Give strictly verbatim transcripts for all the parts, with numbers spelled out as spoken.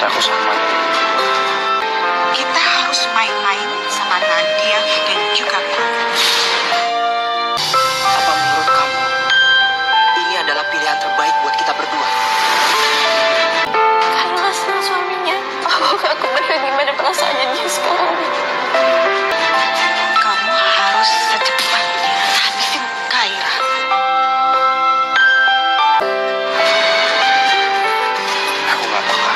cintaku sama dia. Kita harus main-main sama Nadia dan juga Prabu. Apa menurut kamu ini adalah pilihan terbaik buat kita berdua? Karena sang suaminya, aku aku bagaimana perasaannya dia sekarang. Kamu harus secepatnya habisin Kaira. Aku gak peka.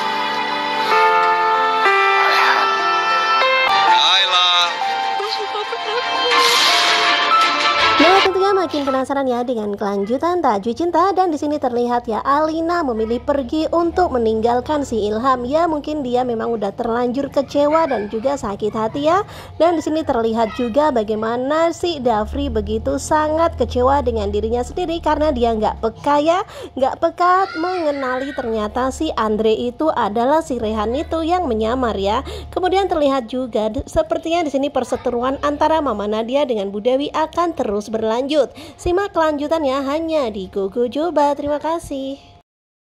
Rehan. Laila. Nah, tentunya makin penasaran ya dengan kelanjutan Tajuk Cinta, dan di sini terlihat ya Alina memilih pergi untuk meninggalkan si Ilham. Ya, mungkin dia memang udah terlanjur kecewa dan juga sakit hati ya. Dan di sini terlihat juga bagaimana si Dafri begitu sangat kecewa dengan dirinya sendiri karena dia nggak peka ya, nggak peka mengenali ternyata si Andre itu adalah si Rehan itu yang menyamar ya. Kemudian terlihat juga sepertinya di sini perseteruan antara Mama Nadia dengan Bu Dewi akan terus berlanjut. Simak kelanjutannya hanya di Gogo Joba. Terima kasih.